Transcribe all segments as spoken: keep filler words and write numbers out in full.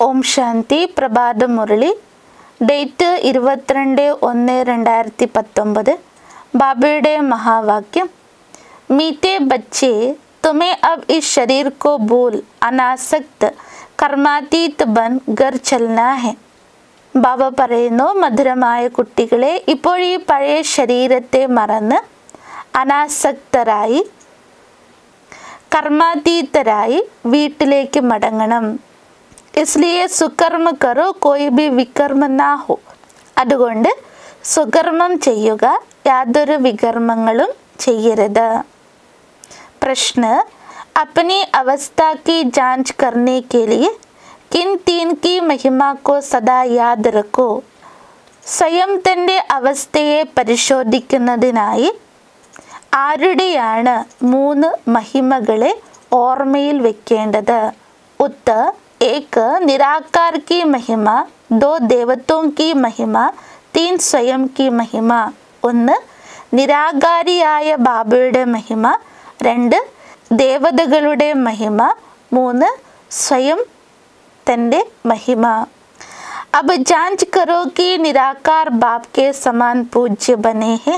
ഓം ശാന്തി. പ്രഭാത മുരളി. ഡേറ്റ് ഇരുപത്തിരണ്ട് ഒന്ന് രണ്ടായിരത്തി പത്തൊമ്പത്. ബാബയുടെ മഹാവാക്യം. मीठे बच्चे, तुम्हें अब इस शरीर को भूल अनासक्त कर्मातीत बन घर चलना है. ബാബ പറയുന്നു, മധുരമായ കുട്ടികളെ, ഇപ്പോൾ ഈ പഴയ ശരീരത്തെ മറന്ന് അനാസക്തരായി കർമാതീതരായി വീട്ടിലേക്ക് മടങ്ങണം. ഇസ്ലിയെ സുകർമ്മ കറോ കോയി ബി വികർമ്മ നാ ഹോ. അതുകൊണ്ട് സുകർമ്മം ചെയ്യുക, യാതൊരു വികർമ്മങ്ങളും ചെയ്യരുത്. प्रश्न, अपनी अवस्था की जांच करने के लिए किन तीन की महिमा को सदा याद रखो. സ്വയം തൻ്റെ അവസ്ഥയെ പരിശോധിക്കുന്നതിനായി ആരുടെയാണ് മൂന്ന് മഹിമകളെ ഓർമ്മയിൽ വെക്കേണ്ടത്? ഉത്തർ, एक निराकार की महिमा, दो देवतों की महिमा, तीन സ്വയം की महिमा. ഒന്ന് നിരാകാരിയായ ബാബയുടെ മഹിമ, രണ്ട് ദേവതകളുടെ മഹിമ, മൂന്ന് സ്വയം തൻ്റെ മഹിമ. अब जांच करो कि निराकार बाप के समान पूज्य बने हैं.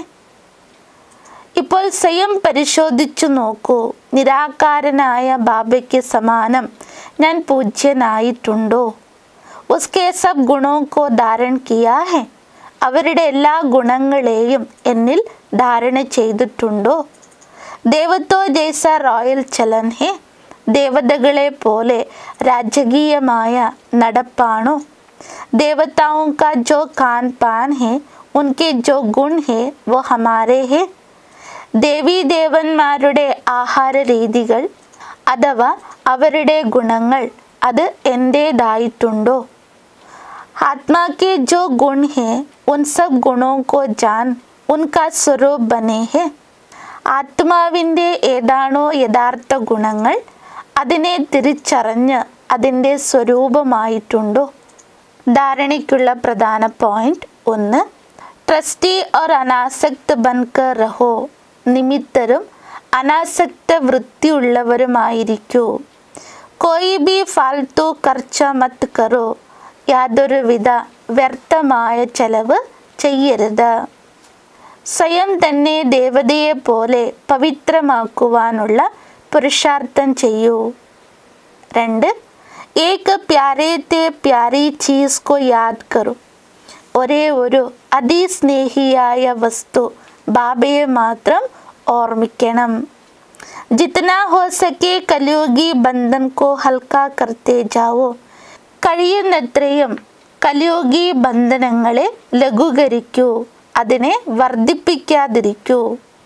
ഇപ്പോൾ സ്വയം പരിശോധിച്ചു നോക്കൂ, നിരാകാരനായ ബാബയ്ക്ക് സമാനം ഞാൻ പൂജ്യനായിട്ടുണ്ടോ? ഉസ്കെ സബ് ഗുണോ കോ ധാരൺ കിയാ ഹെ. അവരുടെ എല്ലാ ഗുണങ്ങളെയും എന്നിൽ ധാരണ ചെയ്തിട്ടുണ്ടോ? ദേവത്തോ ജൈസ റോയൽ ചലൻ ഹെ. ദേവതകളെ പോലെ രാജകീയമായ നടപ്പാണോ? ദേവതാओं का जो खान पान है, उनके जो गुण है वो हमारे है. ദേവീ ദേവന്മാരുടെ ആഹാര രീതികൾ അഥവാ അവരുടെ ഗുണങ്ങൾ അത് എൻ്റേതായിട്ടുണ്ടോ? आत्मा के जो गुण हैं उन सब गुणों को जान उनका स्वरूप बने हैं. ആത്മാവിൻ്റെ ഏതാണോ യഥാർത്ഥ ഗുണങ്ങൾ അതിനെ തിരിച്ചറിഞ്ഞ് അതിൻ്റെ സ്വരൂപമായിട്ടുണ്ടോ? ധാരണയ്ക്കുള്ള പ്രധാന പോയിന്റ്. ഒന്ന്, ട്രസ്റ്റി और अनासक्त बनकर रहो. നിമിത്തരും അനാസക്ത വൃത്തിയുള്ളവരുമായിരിക്കൂ. कोई भी फालतू खर्च मत करो. യാതൊരുവിധ വ്യർത്ഥമായ ചെലവ് ചെയ്യരുത്. സ്വയം തന്നെ ദേവതയെ പോലെ പവിത്രമാക്കുവാനുള്ള പുരുഷാർത്ഥം ചെയ്യൂ. രണ്ട്, ഏക പ്യാരേത്തെ പ്യാരി ചീസ് കോ യാദ് കറോ. ഒരേ ഒരു അതിസ്നേഹിയായ വസ്തു ബാബയെ മാത്രം ഓർമ്മിക്കണം. ജിത്നാ ഹോ സക്കെ കലിയുഗി ബന്ധൻ കോ ഹൽക്കാ കർത്തേ ജാവോ. കഴിയുന്നത്രയും കലിയുഗി ബന്ധനങ്ങളെ ലഘൂകരിക്കൂ, അതിനെ വർദ്ധിപ്പിക്കാതിരിക്കൂ.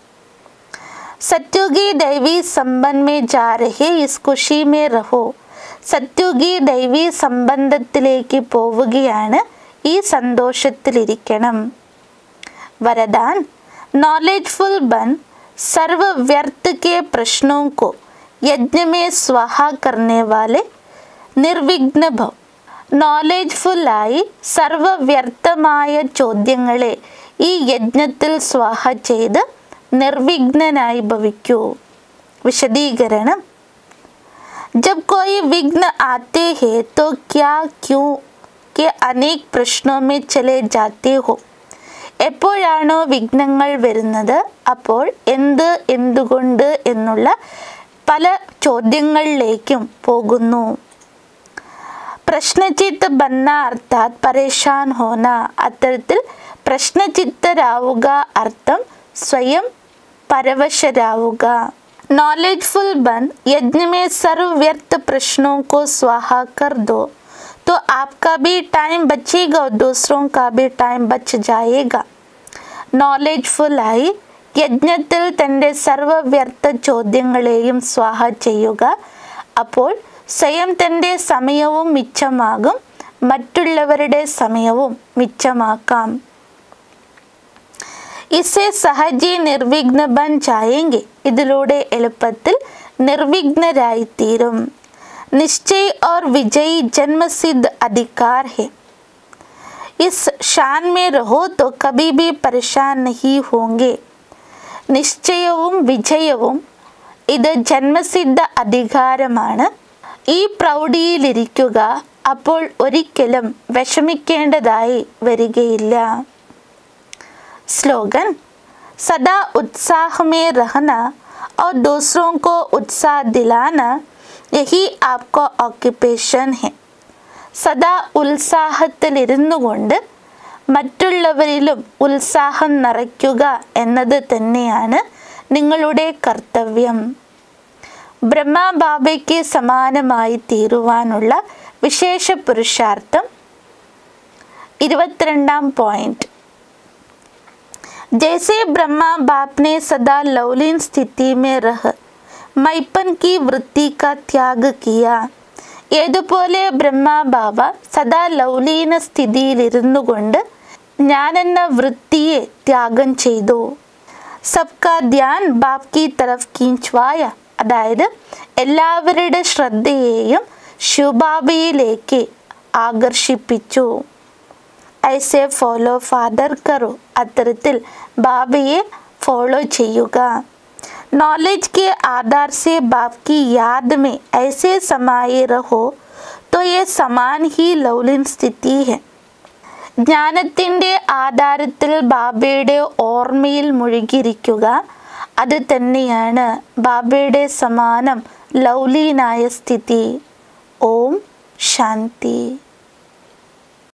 സത്യുഗി ദൈവീ സംബന്ധ മേ ജാ രഹേ, ഇസ് ഖുഷി മേ രഹോ. സത്യുഗി ദൈവീ സംബന്ധത്തിലേക്ക് പോവുകയാണ്, ഈ സന്തോഷത്തിലിരിക്കണം. വരദാൻ, नॉलेजफुल बन, सर्व व्यर्थ के प्रश्नों को यज्ञ में स्वाहा करने वाले निर्विघ्न भव. നോളേജ്ഫുള്ളായി സർവവ്യർത്ഥമായ ചോദ്യങ്ങളെ ഈ യജ്ഞത്തിൽ സ്വാഹ ചെയ്ത് നിർവിഘ്നനായി ഭവിക്കൂ. വിശദീകരണം. जब कोई विघ्न आते हैं तो क्या क्यों के अनेक प्रश्नों में चले जाते हो. എപ്പോഴാണോ വിഘ്നങ്ങൾ വരുന്നത് അപ്പോൾ എന്ത്, എന്തുകൊണ്ട് എന്നുള്ള പല ചോദ്യങ്ങളിലേക്കും പോകുന്നു. പ്രശ്നചിത്ത് ബന്ന അർത്ഥാത് പരേഷാൻ ഹോന. അത്തരത്തിൽ പ്രശ്നചിത്തരാവുക അർത്ഥം സ്വയം പരവശരാവുക. नॉलेजफुल बन, यज्ञ में सर्व व्यर्थ प्रश्नों को स्वाहा कर दो तो आपका भी टाइम बचेगा और दूसरों का भी टाइम बच जाएगा. നോളേജ്ഫുള്ളായി യജ്ഞത്തിൽ തൻ്റെ സർവവ്യർത്ഥ ചോദ്യങ്ങളെയും സ്വാഹ ചെയ്യുക. അപ്പോൾ സ്വയം തൻ്റെ സമയവും മിച്ചമാകും, മറ്റുള്ളവരുടെ സമയവും മിച്ചമാക്കാം. ഇസേ സഹജി നിർവിഘ്ന ബൻ ജായേംഗെ. ഇതിലൂടെ എളുപ്പത്തിൽ നിർവിഘ്നരായിത്തീരും. നിശ്ചയ് और विजयी जन्मसिद्ध अधिकार है. इस शान में रहो तो कभी भी परेशान नहीं होंगे. നിശ്ചയവും വിജയവും ഇത് ജന്മസിദ്ധ അധികാരമാണ്. ഈ പ്രൗഢിയിലിരിക്കുക, അപ്പോൾ ഒരിക്കലും വിഷമിക്കേണ്ടതായി വരികയില്ല. स्लोगन सदा उत्साह में रहना और दूसरों को उत्साह दिलाना, यही आपका ऑक्യുപ്പേഷൻ है. സദാ ഉത്സാഹത്തിലിരുന്നുകൊണ്ട് മറ്റുള്ളവരിലും ഉത്സാഹം നിറയ്ക്കുക എന്നത് തന്നെയാണ് നിങ്ങളുടെ കർത്തവ്യം. ബ്രഹ്മ ബാബയ്ക്ക് സമാനമായി തീരുവാനുള്ള വിശേഷ പുരുഷാർത്ഥം. ഇരുപത്തിരണ്ടാം പോയിന്റ്. जैसे ब्रह्मा बाप ने सदा लवलीन स्थिति में रह मैपन की वृत्ति का त्याग किया, ഏതുപോലെ ബ്രഹ്മ ബാബ സദാ ലൗലീന സ്ഥിതിയിലിരുന്നുകൊണ്ട് ഞാനെന്ന വൃത്തിയെ ത്യാഗം ചെയ്തു. സബ്കാ ധ്യാൻ ബാപ് കി തരഫ് കീഞ്ച്വായ, അതായത് എല്ലാവരുടെ ശ്രദ്ധയെയും ശിവബാബയിലേക്ക് ആകർഷിപ്പിച്ചു. ऐसे ഫോളോ ഫാദർ കറോ, അത്തരത്തിൽ ബാബയെ ഫോളോ ചെയ്യുക. नॉलेज के आधार से बाप की याद में ऐसे समाये रहो तो ये समान ही लवलीन സ്ഥിതി है. ജ്ഞാനത്തിൻ്റെ ആധാരത്തിൽ ബാബയുടെ ഓർമ്മയിൽ മുഴുകിയിരിക്കുക, അത് തന്നെയാണ് ബാബയുടെ സമാനം ലൗലീനായ സ്ഥിതി. ഓം ശാന്തി.